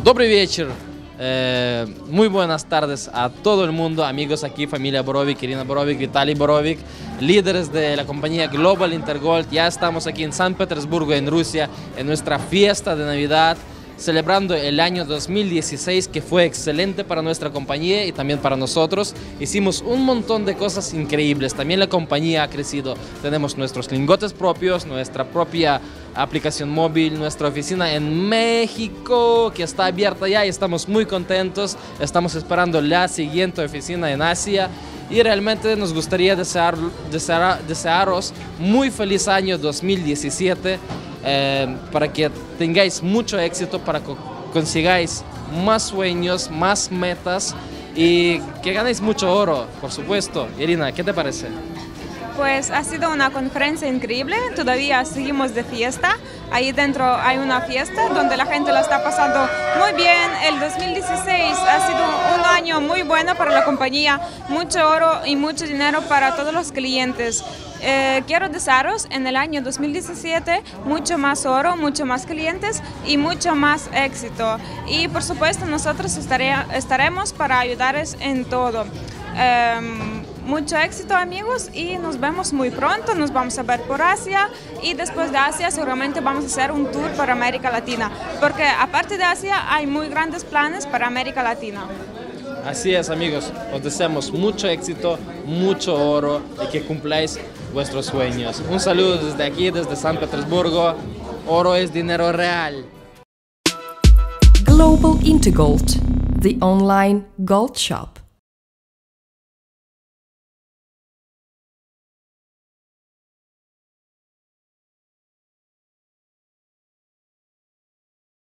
Добрый вечер, muy buenas tardes a todo el mundo, amigos aquí, familia Borovik, Irina Borovik, Vitaly Borovik, líderes de la compañía Global Intergold. Ya estamos aquí en San Petersburgo, en Rusia, en nuestra fiesta de Navidad, celebrando el año 2016, que fue excelente para nuestra compañía y también para nosotros. Hicimos un montón de cosas increíbles. También la compañía ha crecido. Tenemos nuestros lingotes propios, nuestra propia aplicación móvil, nuestra oficina en México, que está abierta ya y estamos muy contentos. Estamos esperando la siguiente oficina en Asia. Y realmente nos gustaría desearos muy feliz año 2017, para que tengáis mucho éxito, para que consigáis más sueños, más metas y que ganéis mucho oro, por supuesto. Irina, ¿qué te parece? Pues ha sido una conferencia increíble, todavía seguimos de fiesta, ahí dentro hay una fiesta donde la gente lo está pasando muy bien. El 2016 ha sido un año muy bueno para la compañía, mucho oro y mucho dinero para todos los clientes. Quiero desearos en el año 2017 mucho más oro, mucho más clientes y mucho más éxito. Y por supuesto nosotros estaremos para ayudaros en todo. Mucho éxito, amigos, y nos vemos muy pronto. Nos vamos a ver por Asia y después de Asia seguramente vamos a hacer un tour por América Latina, porque aparte de Asia hay muy grandes planes para América Latina. Así es, amigos, os deseamos mucho éxito, mucho oro y que cumpláis vuestros sueños. Un saludo desde aquí, desde San Petersburgo. Oro es dinero real. Global Intergold, the online gold shop.